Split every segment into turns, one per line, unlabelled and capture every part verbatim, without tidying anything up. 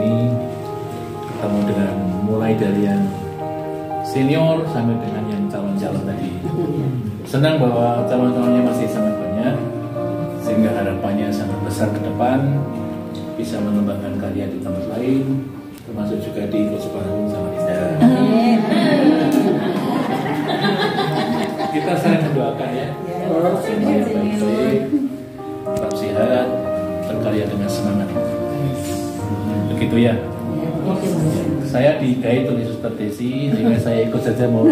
ini ketemu dengan mulai dari yang senior sampai dengan yang calon-calon tadi. Senang bahwa calon-calonnya masih sangat banyak, sehingga harapannya sangat besar ke depan bisa mengembangkan karya di tempat lain, termasuk juga di Kosparung sama Indah. Kita saling mendoakan ya, semuanya baik-baik, tetap sehat, berkarya dengan semangat. Begitu ya. Saya digai tulis Suster Desi, sehingga saya ikut saja mau.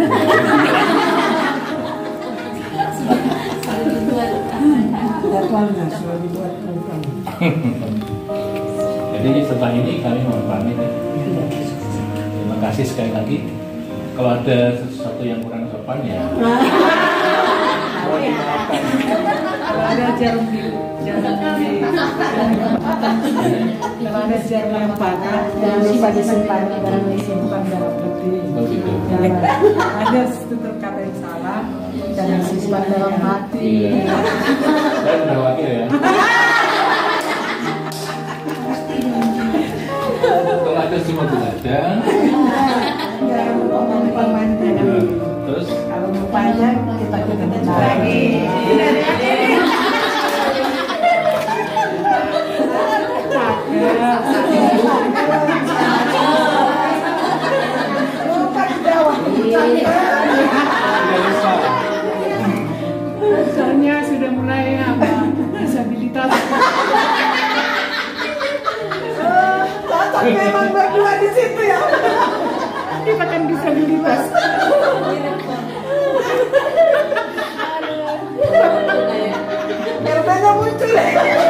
Jadi setelah ini kami mau pamit ya. Terima kasih sekali lagi. Kalau ada sesuatu yang kurang sopan ya.
Kalau ada jarum di jarum di kalau ada jarum yang patah jangan lupa disimpan barang disimpan dalam hati. Ada tutur kata yang salah jangan simpan dalam hati.
Saya sudah wakil ya. Kalau ada semua beladang.
Jangan lupa mempermandan.
Terus
kalau lupanya kita ketemu lagi. Soalnya sudah mulai apa disabilitas.
Cocok memang berdua di situ ya.
Kita kan disabilitas.
R T-nya muncul ya.